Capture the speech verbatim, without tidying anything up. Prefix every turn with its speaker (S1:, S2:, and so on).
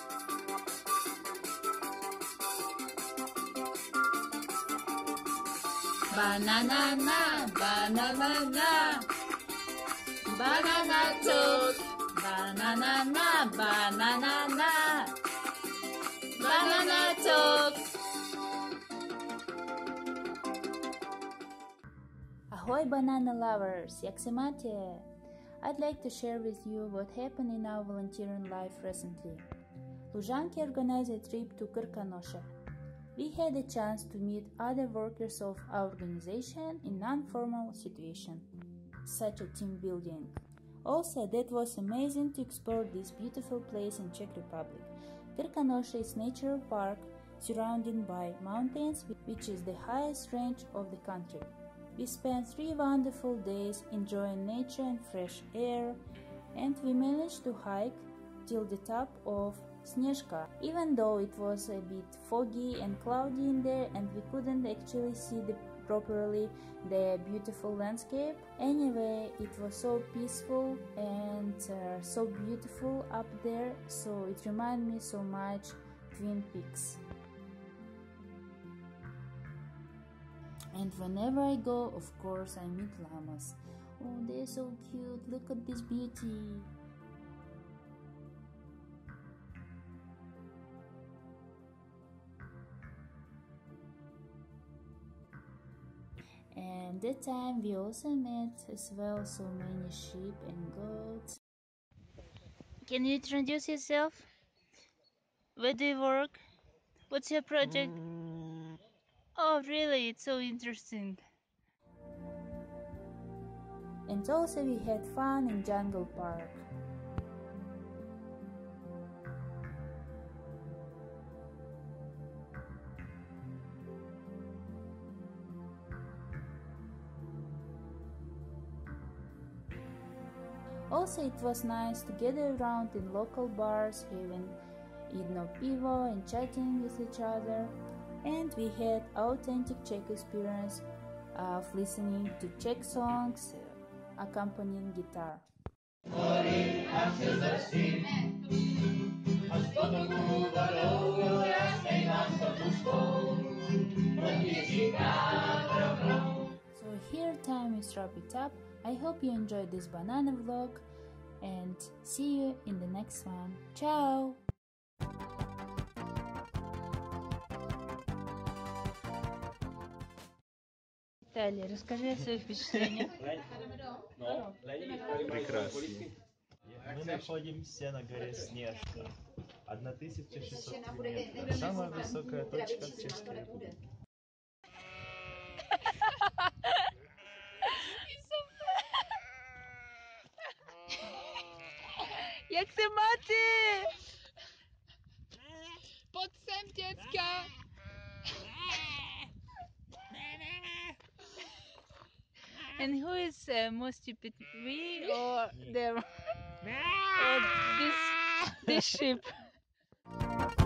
S1: Banana na, banana na, banana talk. Banana na, banana na, banana talk. Ahoy banana lovers, як се мате? I'd like to share with you what happened in our volunteering life recently. Luzhanki organized a trip to Kırkanoşa. We had a chance to meet other workers of our organization in non-formal situation. Such a team building. Also, that was amazing to explore this beautiful place in Czech Republic. Kırkanoşa is natural park surrounded by mountains, which is the highest range of the country. We spent three wonderful days enjoying nature and fresh air, and we managed to hike till the top of Snezhka, even though it was a bit foggy and cloudy in there and we couldn't actually see the, properly the beautiful landscape. Anyway, it was so peaceful and uh, so beautiful up there, so it reminded me so much Twin Peaks. And whenever I go, of course, I meet llamas. Oh, they're so cute, look at this beauty. And that time we also met as well so many sheep and goats. Can you introduce yourself? Where do you work? What's your project? Mm. Oh really, it's so interesting. And also we had fun in Jungle Park. Also, it was nice to gather around in local bars, having jedno pivo and chatting with each other. And we had authentic Czech experience of listening to Czech songs uh, accompanying guitar. So here time is wrap it up. I hope you enjoyed this banana vlog and see you in the next one. Ciao! Виталий, расскажи о своих впечатлениях.
S2: Прекрасно. Мы находимся на горе Снежка, тысяча шестьсот метров, самая высокая точка в Чешской Республике.
S1: Jak se máte?
S3: Pojď sem, děcka!
S1: And who is uh, most stupid, we or them? Or this, this sheep?